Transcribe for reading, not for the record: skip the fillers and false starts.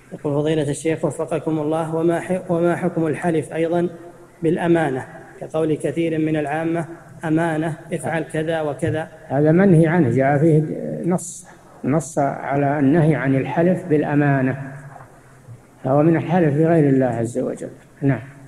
يقول فضيلة الشيخ وفقكم الله، وما حكم الحلف أيضا بالأمانة كقول كثير من العامة أمانة افعل كذا وكذا؟ هذا منهي عنه، جاء فيه نص على النهي عن الحلف بالأمانة، فهو من الحلف بغير الله عز وجل. نعم.